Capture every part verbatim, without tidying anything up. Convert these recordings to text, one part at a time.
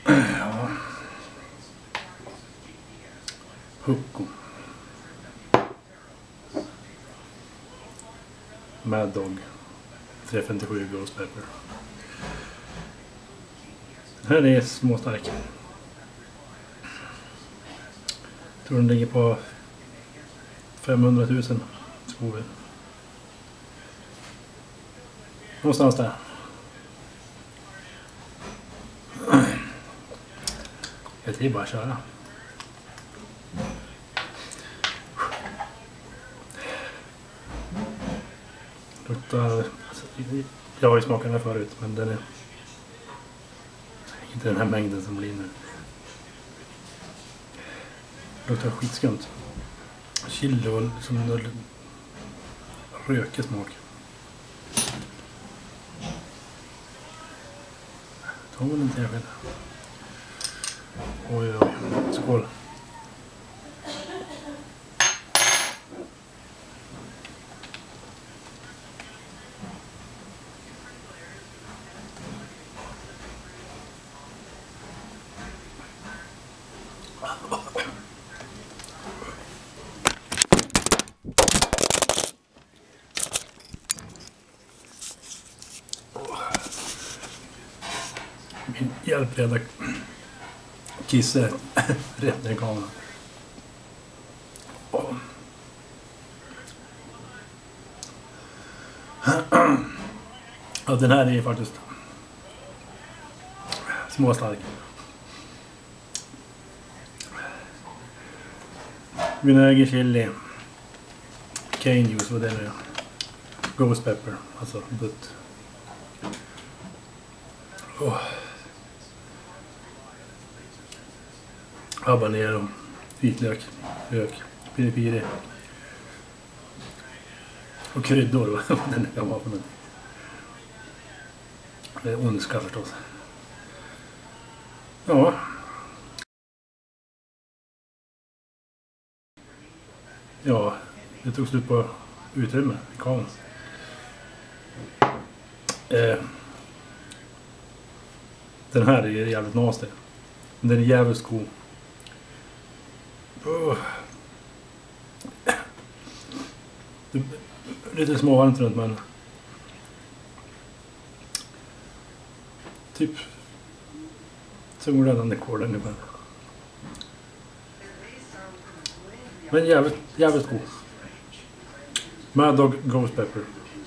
Ja. Pucko. Mad Dog. tre femtiosju Ghost Pepper. Den här är småstark. Jag tror den ligger på femhundratusen skor. Någonstans där. Det är bara att köra. Luktar... Jag har ju smakat den här förut, men den är inte den här mängden som blir nu. Luktar skitskumt. Chili och som rökig smak. Ta väl inte jag själv. Oj, oj, skål. Min hjälpreda kisse rätt ner i kameran. Oh. Ja, den här är faktiskt småstark. Vinäger, chili, cane juice, vad det nu är. Ghost pepper, alltså butt. Oh. Habanero, vitlök, lök, piri-piri. Och kryddor, vad den kan vara för någonting. Det är ondska förstås. Ja. Ja, det tog slut på utrymme i kameran. Eh, den här är jävligt nasty. Den är jävligt god. Oh. Lite småvarmt runt, men typ solräddande kol ungefär. Men jävligt, jävligt god. Mad Dog Ghost Pepper.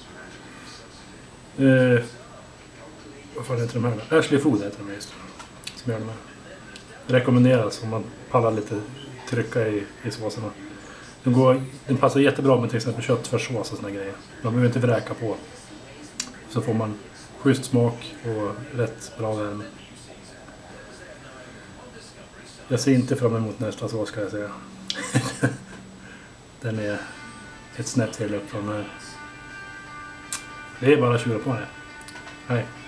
Eh, vad fan heter de här? Ashley Food heter de just. Som gör de här. Rekommenderas om man pallar lite trycka i, i såserna. Den, går, den passar jättebra med till exempel köttfärssås och såna grejer. Man behöver inte vräka på. Så får man schysst smak och rätt bra värme. Jag ser inte fram emot nästa sås, ska jag säga. Den är ett snäpp till upp från här. Det är bara att tjura på det. Hej.